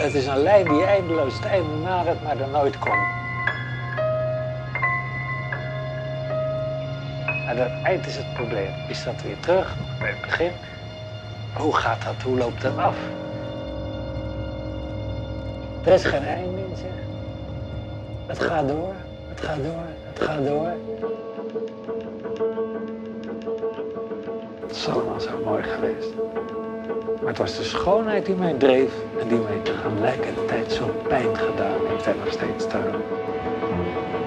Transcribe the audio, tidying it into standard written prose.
Het is een lijn die eindeloos het einde nadert, maar er nooit komt. En dat eind is het probleem. Is dat weer terug, nog bij het begin? Hoe gaat dat? Hoe loopt dat af? Er is geen einde in, zeg. Het gaat door, het gaat door, het gaat door. Het is allemaal zo mooi geweest. Maar het was de schoonheid die mij dreef en die mij tegelijkertijd zo pijn gedaan heeft en nog steeds te doen.